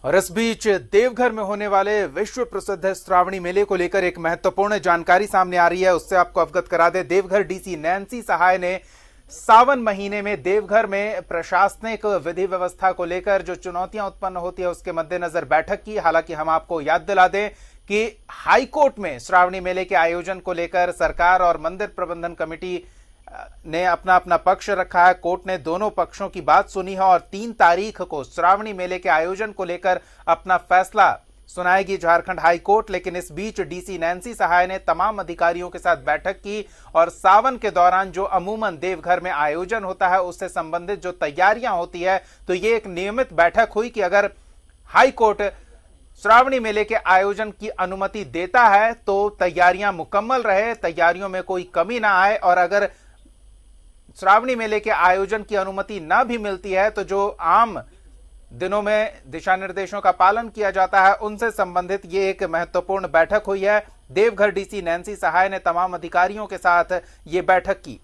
और इस बीच देवघर में होने वाले विश्व प्रसिद्ध श्रावणी मेले को लेकर एक महत्वपूर्ण जानकारी सामने आ रही है। उससे आपको अवगत करा दे, देवघर डीसी नैन्सी सहाय ने सावन महीने में देवघर में प्रशासनिक विधि व्यवस्था को लेकर जो चुनौतियां उत्पन्न होती है उसके मद्देनजर बैठक की। हालांकि हम आपको याद दिला दें कि हाईकोर्ट में श्रावणी मेले के आयोजन को लेकर सरकार और मंदिर प्रबंधन कमेटी ने अपना अपना पक्ष रखा है। कोर्ट ने दोनों पक्षों की बात सुनी है और 3 तारीख को श्रावणी मेले के आयोजन को लेकर अपना फैसला सुनाएगी झारखंड हाई कोर्ट। लेकिन इस बीच डीसी नैन्सी सहाय ने तमाम अधिकारियों के साथ बैठक की और सावन के दौरान जो अमूमन देवघर में आयोजन होता है उससे संबंधित जो तैयारियां होती है, तो ये एक नियमित बैठक हुई कि अगर हाई कोर्ट श्रावणी मेले के आयोजन की अनुमति देता है तो तैयारियां मुकम्मल रहे, तैयारियों में कोई कमी ना आए, और अगर श्रावणी मेले के आयोजन की अनुमति ना भी मिलती है तो जो आम दिनों में दिशा निर्देशों का पालन किया जाता है उनसे संबंधित ये एक महत्वपूर्ण बैठक हुई है। देवघर डीसी नैन्सी सहाय ने तमाम अधिकारियों के साथ ये बैठक की।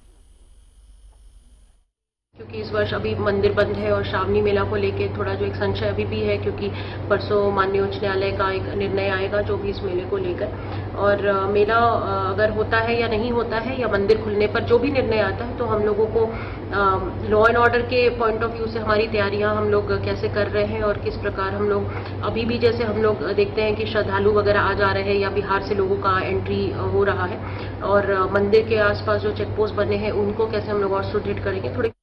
क्योंकि इस वर्ष अभी मंदिर बंद है और श्रावणी मेला को लेके थोड़ा जो एक संशय अभी भी है, क्योंकि परसों माननीय उच्च न्यायालय का एक निर्णय आएगा जो भी इस मेले को लेकर, और मेला अगर होता है या नहीं होता है या मंदिर खुलने पर जो भी निर्णय आता है तो हम लोगों को लॉ एंड ऑर्डर के पॉइंट ऑफ व्यू से हमारी तैयारियां हम लोग कैसे कर रहे हैं और किस प्रकार हम लोग अभी भी, जैसे हम लोग देखते हैं कि श्रद्धालु वगैरह आ जा रहे हैं या बिहार से लोगों का एंट्री हो रहा है, और मंदिर के आसपास जो चेक पोस्ट बने हैं उनको कैसे हम लोग और सुदृढ़ करेंगे। थोड़ी